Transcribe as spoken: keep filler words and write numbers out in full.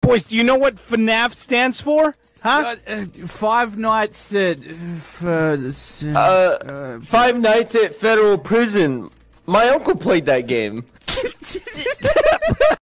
boys, do you know what FNAF stands for? Huh? Uh, uh, five nights at... Uh, uh, uh, Five Nights at Federal Prison. My uncle played that game.